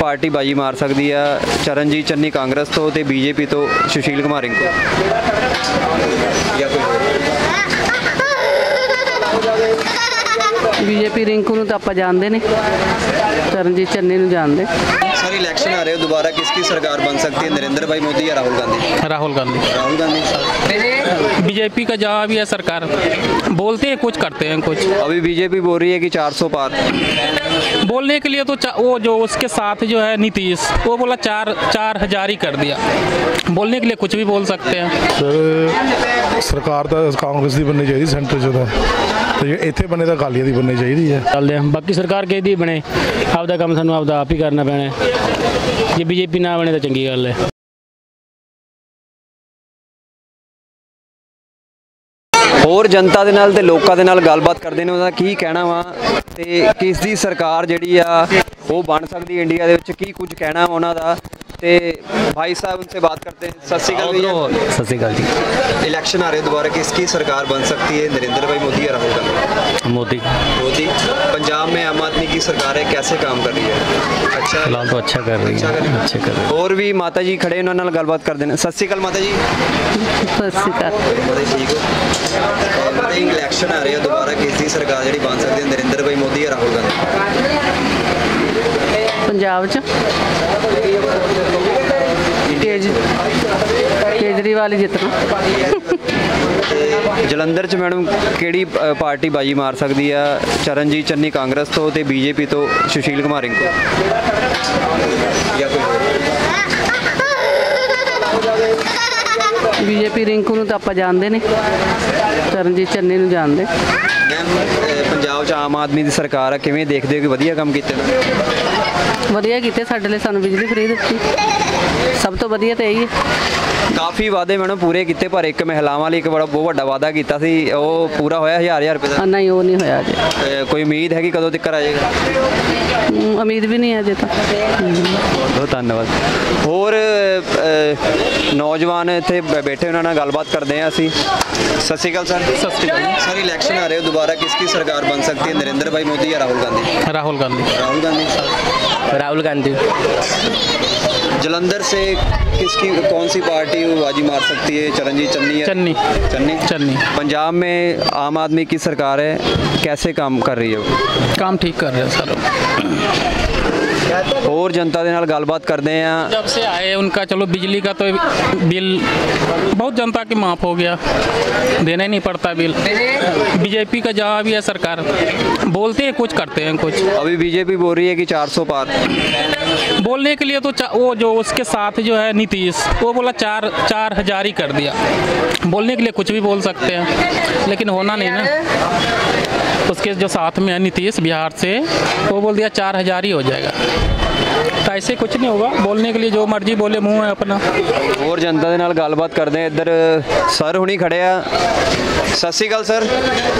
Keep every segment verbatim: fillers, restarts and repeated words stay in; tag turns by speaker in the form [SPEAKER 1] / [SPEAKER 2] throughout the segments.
[SPEAKER 1] Party बाजी मार सकती है, चरणजीत चन्नी कांग्रेस तो ते बीजेपी तो सुशील कुमार रिंकू या
[SPEAKER 2] बीजेपी रिंकू नूं तां आपां जानदे ने, चरणजीत चन्नी नूं जानदे।
[SPEAKER 1] सर इलेक्शन आ रहे हो, दोबारा किसकी सरकार बन सकती है, नरेंद्र भाई मोदी या राहुल गांधी?
[SPEAKER 3] राहुल गांधी।
[SPEAKER 1] राहुल गांधी।
[SPEAKER 3] बीजेपी का जहाँ भी है सरकार, बोलते हैं कुछ, करते हैं कुछ।
[SPEAKER 1] अभी बीजेपी बोल रही है कि चार सौ पार।
[SPEAKER 3] बोलने के लिए तो वो जो उसके साथ जो है नीतीश, वो बोला चार चार हजार ही कर दिया। बोलने के लिए कुछ भी बोल सकते हैं।
[SPEAKER 4] सर सरकार तो कांग्रेस की बननी चाहिए सेंटर च, तो जे इत्थे बने तो अकालियां दी बननी चाहिए है।
[SPEAKER 5] ਚੱਲਦੇ ਆ ਬਾਕੀ ਸਰਕਾਰ ਕਿਸੇ ਦੀ ਬਣੇ, ਆਪਦਾ ਕੰਮ ਸਾਨੂੰ ਆਪਦਾ ਆਪ ਹੀ ਕਰਨਾ ਪੈਣਾ ਹੈ। ਜੇ ਬੀਜੇਪੀ ਨਾ ਬਣੇ ਤਾਂ ਚੰਗੀ ਗੱਲ ਹੈ।
[SPEAKER 1] ਹੋਰ ਜਨਤਾ ਦੇ ਨਾਲ ਤੇ ਲੋਕਾਂ ਦੇ ਨਾਲ ਗੱਲਬਾਤ ਕਰਦੇ ਨੇ, ਉਹਦਾ ਕੀ ਕਹਿਣਾ ਵਾ ਤੇ ਕਿਸ ਦੀ ਸਰਕਾਰ ਜਿਹੜੀ ਆ ਉਹ ਬਣ ਸਕਦੀ ਇੰਡੀਆ ਦੇ ਵਿੱਚ, ਕੀ ਕੁਝ ਕਹਿਣਾ ਵਾ ਉਹਨਾਂ ਦਾ। ਤੇ भाई साहब उनसे बात करते हैं। सत श्री अकाल भैया।
[SPEAKER 5] ਸਤਿ ਸ਼੍ਰੀ ਅਕਾਲ ਜੀ।
[SPEAKER 1] इलेक्शन आ रहे दोबारा, किसकी सरकार बन सकती है, नरेंद्र भाई मोदी या राहुल गांधी?
[SPEAKER 5] मोदी।
[SPEAKER 1] मोदी। पंजाब में आम आदमी की सरकार है, कैसे काम कर रही है? अच्छा
[SPEAKER 5] फिलहाल तो अच्छा कर रही है, अच्छे कर रही है।
[SPEAKER 1] और भी माता जी खड़े उन्होंने नाल गलबात कर देना। सत श्री अकाल माता जी।
[SPEAKER 2] सत श्री अकाल।
[SPEAKER 1] माता जी ठीक हो? माता जी इलेक्शन आ रहे हैं दोबारा, किसकी सरकार ਜਿਹੜੀ बन सकती है, नरेंद्र भाई मोदी या राहुल गांधी?
[SPEAKER 2] पंजाब च केज केजरीवाल ही जितना।
[SPEAKER 1] ਜਲੰਧਰ ਚ ਮੈਡਮ ਕਿਹੜੀ ਪਾਰਟੀ ਬਾਜੀ ਮਾਰ ਸਕਦੀ ਆ, ਚਰਨਜੀਤ ਚੰਨੀ ਕਾਂਗਰਸ ਤੋਂ ਤੇ ਬੀਜੇਪੀ ਤੋਂ ਸੁਸ਼ੀਲ ਕੁਮਾਰ ਰਿੰਕੂ ਜਾਂ ਕੋਈ
[SPEAKER 2] बीजेपी रिंकू नूं तां आपां जानदे ने, चरणजीत चन्नी नूं जानदे।
[SPEAKER 1] ਪੰਜਾਬ ਚ ਆਮ ਆਦਮੀ ਦੀ ਸਰਕਾਰ ਆ, ਕਿਵੇਂ ਦੇਖਦੇ ਹੋ ਕਿ ਵਧੀਆ ਕੰਮ ਕੀਤੇ ਨੇ?
[SPEAKER 2] ਵਧੀਆ ਕੀਤੇ, ਸਾਡੇ ਲਈ ਸਾਨੂੰ ਬਿਜਲੀ ਫਰੀ ਦਿੱਤੀ, ਸਭ ਤੋਂ ਵਧੀਆ ਤਾਂ ਇਹੀ ਹੈ।
[SPEAKER 1] ਕਾਫੀ ਵਾਅਦੇ ਮੈਡਮ ਪੂਰੇ ਕੀਤੇ, ਪਰ ਇੱਕ ਮਹਿਲਾਵਾਂ ਲਈ ਇੱਕ ਬੜਾ ਬਹੁਤ ਵੱਡਾ ਵਾਅਦਾ ਕੀਤਾ ਸੀ, ਉਹ ਪੂਰਾ ਹੋਇਆ ਹਜ਼ਾਰ ਹਜ਼ਾਰ ਰੁਪਏ ਦਾ?
[SPEAKER 2] ਨਹੀਂ, ਉਹ ਨਹੀਂ ਹੋਇਆ ਅਜੇ।
[SPEAKER 1] ਕੋਈ ਉਮੀਦ ਹੈ ਕਿ ਕਦੋਂ ਤੱਕ ਆ ਜਾਏਗਾ?
[SPEAKER 2] ਉਮੀਦ ਵੀ ਨਹੀਂ ਹੈ ਅਜੇ ਤਾਂ।
[SPEAKER 1] ਬਹੁਤ ਬਹੁਤ ਧੰਨਵਾਦ। ਹੋਰ ਨੌਜਵਾਨ ਇੱਥੇ ਬੈਠੇ, ਉਹਨਾਂ ਨਾਲ ਗੱਲਬਾਤ ਕਰਦੇ ਹਾਂ ਅਸੀਂ। ਸਤਿ ਸ਼੍ਰੀ ਅਕਾਲ ਸਰ।
[SPEAKER 3] सत श्री अकाल।
[SPEAKER 1] सर इलेक्शन आ रहे हो दोबारा, किसकी सरकार बन सकती है, नरेंद्र भाई मोदी या राहुल गांधी?
[SPEAKER 3] राहुल गांधी।
[SPEAKER 1] राहुल गांधी।
[SPEAKER 5] राहुल गांधी।
[SPEAKER 1] जलंधर से किसकी कौन सी पार्टी बाजी मार सकती है, चरणजीत चन्नी या
[SPEAKER 3] चन्नी।
[SPEAKER 1] चन्नी
[SPEAKER 3] चन्नी।
[SPEAKER 1] पंजाब में आम आदमी की सरकार है, कैसे काम कर रही है वो?
[SPEAKER 3] काम ठीक कर रहे हैं सर।
[SPEAKER 1] और जनता के नाल गलबात करते हैं।
[SPEAKER 3] जब से आए उनका चलो बिजली का तो बिल बहुत जनता की माफ़ हो गया, देना ही नहीं पड़ता बिल। बीजेपी का जहाँ भी है सरकार, बोलते हैं कुछ, करते हैं कुछ।
[SPEAKER 1] अभी बीजेपी बोल रही है कि चार सौ पार।
[SPEAKER 3] बोलने के लिए तो वो जो उसके साथ जो है नीतीश, वो बोला चार चार हजार ही कर दिया। बोलने के लिए कुछ भी बोल सकते हैं, लेकिन होना नहीं ना। उसके जो साथ में है नीतीश बिहार से, वो बोल दिया चार हजार ही हो जाएगा, तो ऐसे कुछ नहीं होगा। बोलने के लिए जो मर्जी बोले, मुंह है अपना।
[SPEAKER 1] और जनता के नाल गलबात करते हैं। इधर सर हुणी खड़े आ। सत श्री अकाल सर।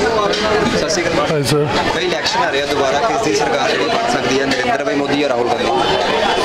[SPEAKER 1] सत श्री अकाल
[SPEAKER 4] सर।
[SPEAKER 1] भाई इलेक्शन आ रहे हैं दोबारा, किसकी सरकार बन सकती है, नरेंद्र भाई मोदी या राहुल गांधी?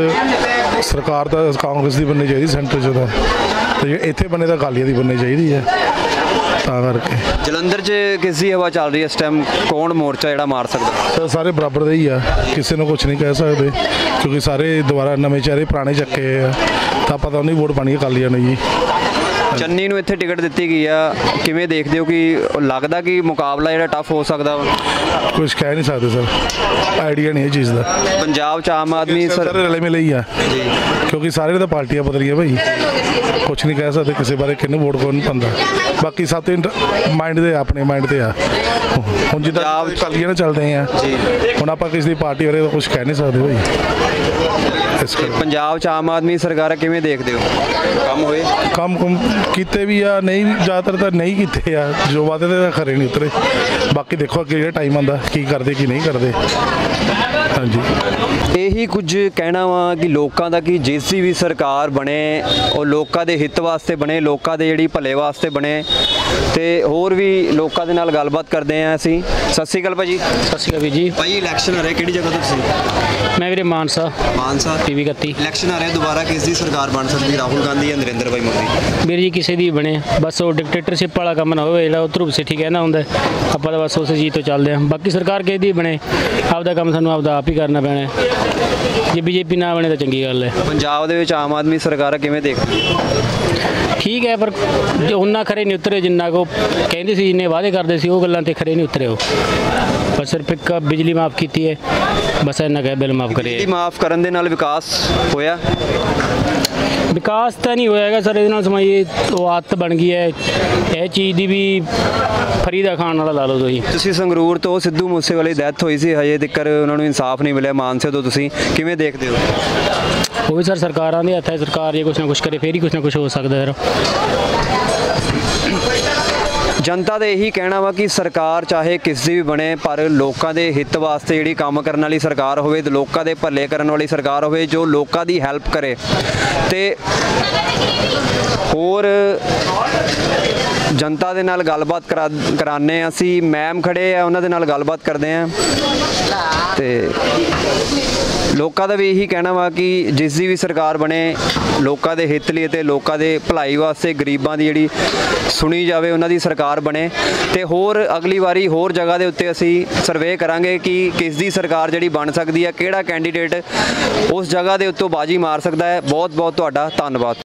[SPEAKER 4] सर सरकार तो कांग्रेस की बननी चाहिए सेंटर च, तो जे इत्थे बने तो अकालियां दी बननी चाहिए है। करके
[SPEAKER 1] जलंधर च किस दी हवा चल रही है इस टाइम, कौन मोर्चा ਜਿਹੜਾ ਮਾਰ ਸਕਦਾ?
[SPEAKER 4] सर सारे बराबर दे ही आ, किसी ने कुछ नहीं कह सकते, क्योंकि सारे दोबारा नवे चेहरे पुराने चक्के है, तो आप तो नहीं वोट पानी अकालियां ने जी।
[SPEAKER 1] ਚੰਨੀ ਨੂੰ ਇੱਥੇ ਟਿਕਟ ਦਿੱਤੀ ਗਈ ਆ, ਕਿਵੇਂ ਦੇਖਦੇ ਹੋ ਕਿ ਲੱਗਦਾ ਕਿ ਮੁਕਾਬਲਾ ਜਿਹੜਾ ਟਫ ਹੋ ਸਕਦਾ ਵਾ?
[SPEAKER 4] कुछ कह नहीं सकते सर, आइडिया नहीं है चीज़ का।
[SPEAKER 1] ਪੰਜਾਬ 'ਚ ਆਮ ਆਦਮੀ
[SPEAKER 4] सर रले मिले ही है, क्योंकि सारे तो पार्टियां बदलियां भाई, कुछ नहीं कह सकते किसी बारे किन्नू वोट कौन पांदा। बाकी सब तो माइंड दे अपने माइंड ते आ, हुण जिद्दां अकालियां चलते हैं, हुण आपां किसी दी पार्टी बारे कुछ कह नहीं सकते भाई।
[SPEAKER 1] ਪੰਜਾਬ 'ਚ ਆਮ ਆਦਮੀ ਸਰਕਾਰ ਕਿਵੇਂ ਦੇਖਦੇ ਹੋ, ਕੰਮ ਹੋਏ?
[SPEAKER 4] ਕੰਮ ਕੁਮ ਕੀਤੇ ਵੀ ਆ, ਨਹੀਂ ਜ਼ਿਆਦਾਤਰ ਤਾਂ ਨਹੀਂ ਕੀਤੇ ਆ, ਜੋ ਵਾਅਦੇ ਤੇ ਖਰੇ ਨਹੀਂ ਉਤਰੇ। ਬਾਕੀ ਦੇਖੋ ਅੱਗੇ ਜਿਹੜਾ ਟਾਈਮ ਆਉਂਦਾ ਕੀ ਕਰਦੇ ਕੀ ਨਹੀਂ ਕਰਦੇ। ਹਾਂਜੀ
[SPEAKER 1] ਇਹੀ ਕੁਝ ਕਹਿਣਾ ਵਾ ਕਿ ਲੋਕਾਂ ਦਾ ਕਿ ਜਿਸ ਦੀ ਵੀ ਸਰਕਾਰ ਬਣੇ ਉਹ ਲੋਕਾਂ ਦੇ ਹਿੱਤ ਵਾਸਤੇ ਬਣੇ, ਲੋਕਾਂ ਦੇ ਜਿਹੜੀ ਭਲੇ ਵਾਸਤੇ ਬਣੇ। ਤੇ ਹੋਰ ਵੀ ਲੋਕਾਂ ਦੇ ਨਾਲ ਗੱਲਬਾਤ ਕਰਦੇ ਆ ਅਸੀਂ। ਸਤਿ ਸ਼੍ਰੀ ਅਕਾਲ ਭਾਜੀ।
[SPEAKER 5] ਸਤਿ ਸ਼੍ਰੀ ਅਕਾਲ ਵੀਰ ਜੀ।
[SPEAKER 1] ਭਾਈ ਇਲੈਕਸ਼ਨ ਆ ਰਿਹਾ, ਕਿਹੜੀ ਜਗ੍ਹਾ ਤੋਂ ਤੁਸੀਂ?
[SPEAKER 5] ਮੈਂ ਵੀਰੇ ਮਾਨਸਾ।
[SPEAKER 1] ਮਾਨਸਾ
[SPEAKER 5] ਟੀਵੀ ਇਕੱਤੀ।
[SPEAKER 1] ਇਲੈਕਸ਼ਨ ਆ ਰਿਹਾ ਦੁਬਾਰਾ, ਕਿਸ ਦੀ ਸਰਕਾਰ ਬਣ ਸਕਦੀ, ਰਾਹੁਲ ਗਾਂਧੀ ਜਾਂ ਨਰਿੰਦਰ ਭਾਈ ਮੋਦੀ?
[SPEAKER 5] ਵੀਰ ਜੀ ਕਿਸੇ ਦੀ ਬਣੇ, ਬਸ ਉਹ ਡਿਕਟੇਟਰਸ਼ਿਪ ਵਾਲਾ ਕੰਮ ਨਾ ਹੋਵੇ ਜਿਹੜਾ ਉਹ ਧਰੁਵ ਸਿੱਠੀ ਕਹਿੰਦਾ ਹੁੰਦਾ, ਆਪਾਂ ਤਾਂ ਬਸ ਉਸ ਚੀਜ਼ ਤੋਂ ਚੱਲਦੇ ਹਾਂ। ਬਾਕੀ ਸਰਕਾਰ ਕਿਸੇ ਦੀ ਬਣੇ, ਆਪਦਾ ਕੰਮ ਸਾਨੂੰ ਆਪਦਾ ਆਪ ਹੀ ਕਰਨਾ ਪੈਣਾ। ਜੇ ਬੀਜੇਪੀ ਨਾ ਬਣੇ ਤਾਂ ਚੰਗੀ ਗੱਲ ਹੈ।
[SPEAKER 1] ਪੰਜਾਬ ਦੇ ਵਿੱਚ ਆਮ ਆਦਮੀ ਸਰਕਾਰ ਕਿਵੇਂ ਦੇਖਦੀ ਹੈ?
[SPEAKER 5] ਠੀਕ ਹੈ, ਪਰ ਜੋ ਉਹਨਾਂ ਖਰੇ ਨਹੀਂ ਉਤਰੇ ਜਿੰਨਾ ਕੋ ਕਹਿੰਦੇ ਸੀ, ਜਿੰਨੇ ਵਾਅਦੇ ਕਰਦੇ ਸੀ ਉਹ ਗੱਲਾਂ ਤੇ ਖਰੇ ਨਹੀਂ ਉਤਰੇ ਉਹ। ਪਰ ਸਿਰਫ ਇੱਕ ਬਿਜਲੀ ਮਾਫ ਕੀਤੀ ਹੈ, ਬਸ ਇੰਨਾ ਕਹਿ ਬਿੱਲ ਮਾਫ ਕਰੇ।
[SPEAKER 1] ਬਿਜਲੀ ਮਾਫ ਕਰਨ ਦੇ ਨਾਲ ਵਿਕਾਸ ਹੋਇਆ?
[SPEAKER 5] ਵਿਕਾਸ ਤਾਂ ਨਹੀਂ ਹੋਇਆ ਹੈਗਾ ਸਰ, ਇਹਦੇ ਨਾਲ ਸਮਾਈ ਉਹ ਆਦਤ ਬਣ ਗਈ ਹੈ ਇਹ ਚੀਜ਼ ਦੀ ਵੀ, ਫਰੀ ਦਾ ਖਾਣ ਵਾਲਾ ਲਾ ਲਓ ਤੁਸੀਂ।
[SPEAKER 1] ਤੁਸੀਂ ਸੰਗਰੂਰ ਤੋਂ ਸਿੱਧੂ ਮੂਸੇਵਾਲੇ ਦੀ ਡੈਥ ਹੋਈ ਸੀ, ਹਜੇ ਤੱਕ ਉਹਨਾਂ ਨੂੰ ਇਨਸਾਫ ਨਹੀਂ ਮਿਲਿਆ, ਮਾਨਸੇ ਤੋਂ ਤੁਸੀਂ ਕਿਵੇਂ ਦੇਖਦੇ ਹੋ?
[SPEAKER 5] ਉਹ ਵੀ ਸਰ ਸਰਕਾਰਾਂ ਦੇ ਹੱਥ ਹੈ, ਸਰਕਾਰ ਜੇ ਕੁਛ ਨਾ ਕੁਛ ਕਰੇ ਫੇਰ ਹੀ ਕੁਛ ਨਾ ਕੁਛ ਹੋ ਸਕਦਾ ਸਰ।
[SPEAKER 1] ਜਨਤਾ ਦਾ ਇਹੀ ਕਹਿਣਾ ਵਾ ਕਿ ਸਰਕਾਰ ਚਾਹੇ ਕਿਸ ਦੀ ਵੀ ਬਣੇ, ਪਰ ਲੋਕਾਂ ਦੇ ਹਿੱਤ ਵਾਸਤੇ ਜਿਹੜੀ ਕੰਮ ਕਰਨ ਵਾਲੀ ਸਰਕਾਰ ਹੋਵੇ, ਤੇ ਲੋਕਾਂ ਦੇ ਭਲੇ ਕਰਨ ਵਾਲੀ ਸਰਕਾਰ ਹੋਵੇ, ਜੋ ਲੋਕਾਂ ਦੀ ਹੈਲਪ ਕਰੇ। ਤੇ ਹੋਰ ਜਨਤਾ ਦੇ ਨਾਲ ਗੱਲਬਾਤ ਕਰਾ ਕਰਾਉਂਦੇ ਹਾਂ ਅਸੀਂ, ਮੈਮ ਖੜੇ ਆ ਉਹਨਾਂ ਦੇ ਨਾਲ ਗੱਲਬਾਤ ਕਰਦੇ ਹਾਂ। ਤੇ ਲੋਕਾਂ ਦਾ ਵੀ ਇਹੀ ਕਹਿਣਾ ਵਾ ਕਿ ਜਿਸ ਦੀ ਵੀ ਸਰਕਾਰ ਬਣੇ, ਲੋਕਾਂ ਦੇ ਹਿੱਤ ਲਈ ਅਤੇ ਲੋਕਾਂ ਦੇ ਭਲਾਈ ਵਾਸਤੇ, ਗਰੀਬਾਂ ਦੀ ਜਿਹੜੀ ਸੁਣੀ ਜਾਵੇ, ਉਹਨਾਂ ਦੀ ਸਰਕਾਰ ਬਣੇ। ਤੇ ਹੋਰ ਅਗਲੀ ਵਾਰੀ ਹੋਰ ਜਗ੍ਹਾ ਦੇ ਉੱਤੇ ਅਸੀਂ ਸਰਵੇ ਕਰਾਂਗੇ ਕਿ ਕਿਸ ਦੀ ਸਰਕਾਰ ਜਿਹੜੀ ਬਣ ਸਕਦੀ ਹੈ, ਕਿਹੜਾ ਕੈਂਡੀਡੇਟ ਉਸ ਜਗ੍ਹਾ ਦੇ ਉੱਤੋਂ ਬਾਜੀ ਮਾਰ ਸਕਦਾ ਹੈ। ਬਹੁਤ ਬਹੁਤ ਤੁਹਾਡਾ ਧੰਨਵਾਦ।